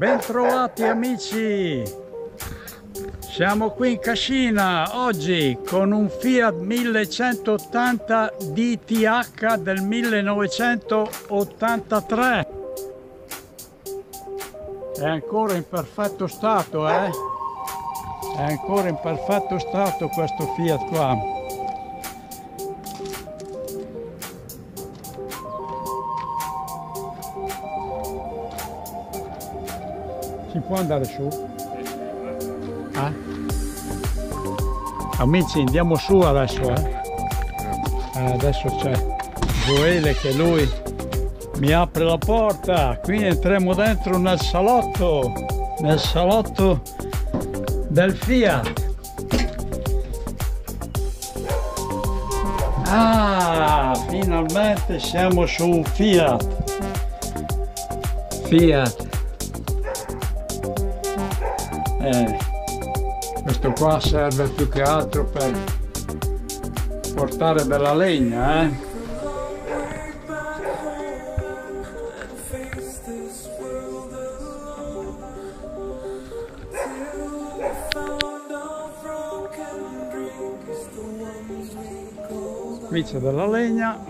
Bentrovati amici, siamo qui in Cascina oggi con un Fiat 1180 DTH del 1983. È ancora in perfetto stato, È ancora in perfetto stato questo Fiat qua. Si può andare su? Amici, andiamo su adesso, adesso c'è Gioele che lui mi apre la porta, quindi entriamo dentro nel salotto del Fiat. Finalmente siamo su un Fiat. Questo qua serve più che altro per portare della legna, Qui c'è della legna.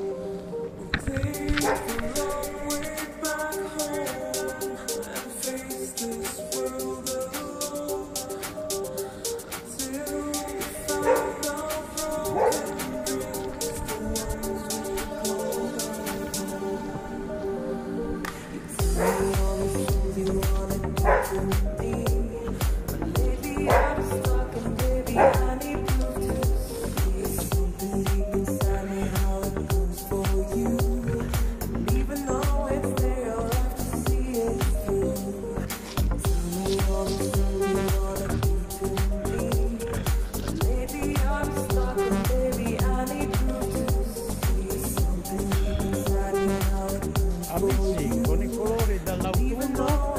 Amici, con i colori dell'autunno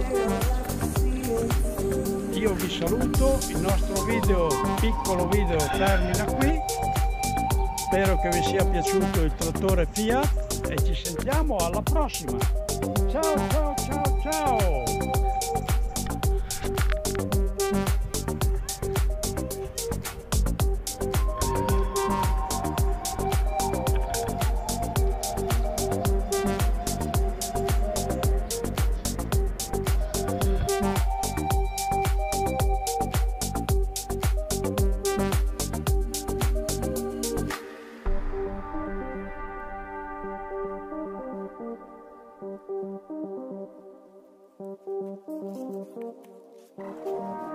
io vi saluto, il nostro piccolo video termina qui. Spero che vi sia piaciuto il trattore Fiat e ci sentiamo alla prossima. Ciao ciao ciao ciao! Thank you.